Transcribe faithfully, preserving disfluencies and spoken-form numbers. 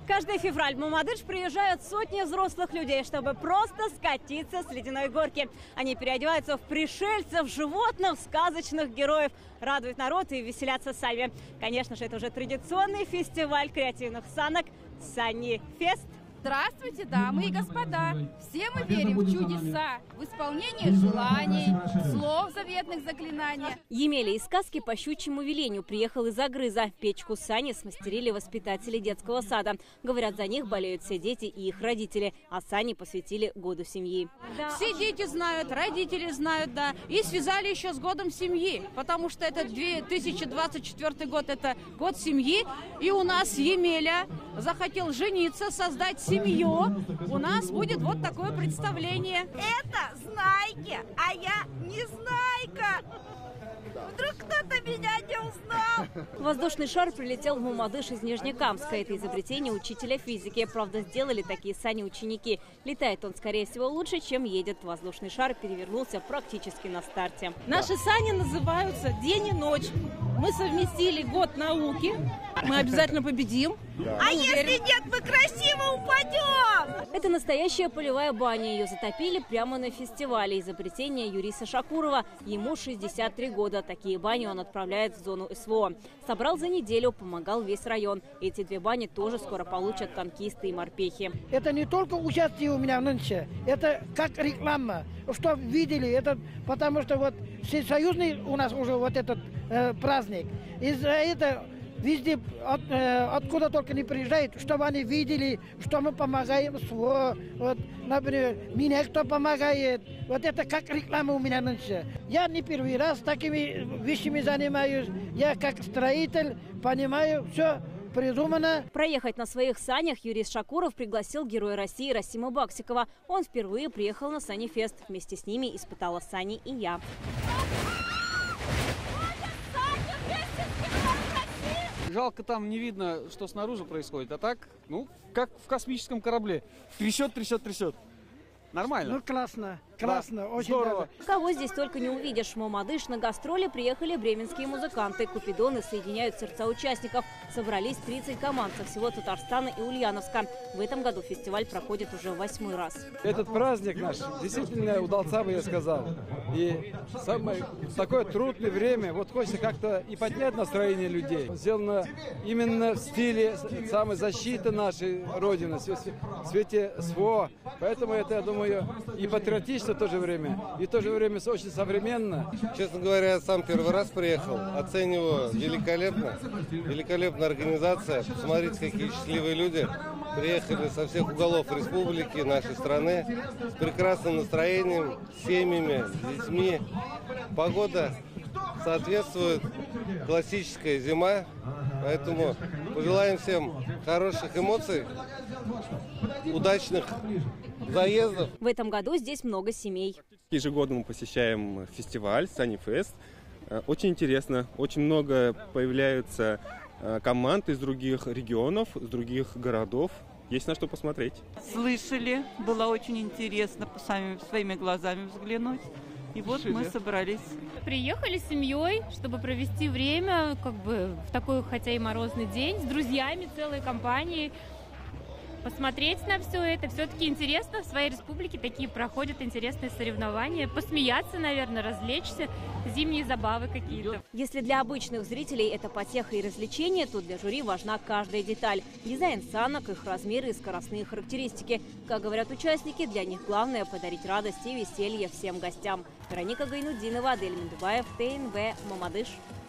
Каждый февраль в Мамадыш приезжают сотни взрослых людей, чтобы просто скатиться с ледяной горки. Они переодеваются в пришельцев, животных, сказочных героев, радуют народ и веселятся сами. Конечно же, это уже традиционный фестиваль креативных санок «Сани Фест». Здравствуйте, дамы и господа! Все мы верим в чудеса, в исполнение желаний, слов заветных заклинаний. Емеля из сказки по щучьему велению приехал из Агрыза. Печку сани смастерили воспитатели детского сада. Говорят, за них болеют все дети и их родители, а сани посвятили году семьи. Все дети знают, родители знают, да, и связали еще с годом семьи, потому что это две тысячи двадцать четвёртый год, это год семьи, и у нас Емеля захотел жениться, создать семью. У нас будет вот такое представление. Это знайки, а я не знайка. Вдруг кто-то меня не узнал. Воздушный шар прилетел в Мамадыш из Нижнекамска. Это изобретение учителя физики. Правда, сделали такие сани ученики. Летает он, скорее всего, лучше, чем едет. Воздушный шар перевернулся практически на старте. Наши сани называются «День и ночь». Мы совместили год науки. Мы обязательно победим. Да. А если нет, мы красиво упадем! Это настоящая полевая баня. Ее затопили прямо на фестивале. Изобретение Юриса Шакурова. Ему шестьдесят три года. Такие бани он отправляет в зону СВО. Собрал за неделю, помогал весь район. Эти две бани тоже скоро получат танкисты и морпехи. Это не только участие у меня нынче, это как реклама. Что видели, это потому что вот всесоюзный у нас уже вот этот э, праздник. Из-за этого везде, от, э, откуда только не приезжают, чтобы они видели, что мы помогаем СВО. Вот, например, мне кто помогает. Вот это как реклама у меня нынче. Я не первый раз такими вещами занимаюсь. Я как строитель понимаю, все придумано. Проехать на своих санях Юрис Шакуров пригласил героя России Расима Баксикова. Он впервые приехал на Сани Фест. Вместе с ними испытала сани и я. Жалко, там не видно, что снаружи происходит. А так, ну, как в космическом корабле. Трясет, трясет, трясет. Нормально. Ну, классно. Классно, да, очень здорово. даже. Кого здесь только не увидишь. В Мамадыш на гастроли приехали бременские музыканты. Купидоны соединяют сердца участников. Собрались тридцать команд со всего Татарстана и Ульяновска. В этом году фестиваль проходит уже восьмой раз. Этот праздник наш действительно удался, бы я сказал. И самое такое трудное время, вот хочется как-то и поднять настроение людей. Сделано именно в стиле самой защиты нашей Родины, в свете СВО. Поэтому это, я думаю, и патриотично в то же время, и в то же время очень современно. Честно говоря, я сам первый раз приехал, оцениваю великолепно, великолепная организация. Посмотрите, какие счастливые люди приехали со всех уголов республики, нашей страны, с прекрасным настроением, с семьями, с детьми. Погода соответствует, классическая зима, поэтому пожелаем всем хороших эмоций, удачных заездов. В этом году здесь много семей. Ежегодно мы посещаем фестиваль Сани Фест. Очень интересно, очень много появляются команд из других регионов, из других городов. Есть на что посмотреть. Слышали, было очень интересно сами, своими глазами взглянуть. И вот мы собрались. Приехали с семьей, чтобы провести время, как бы в такой, хотя и морозный день, с друзьями, целой компанией. Посмотреть на все это. Все-таки интересно. В своей республике такие проходят интересные соревнования. Посмеяться, наверное, развлечься. Зимние забавы какие-то. Если для обычных зрителей это потеха и развлечение, то для жюри важна каждая деталь. Дизайн санок, их размеры и скоростные характеристики. Как говорят участники, для них главное подарить радость и веселье всем гостям. Вероника Гайнуддинова, Адель Мендубаев, ТНВ, Мамадыш.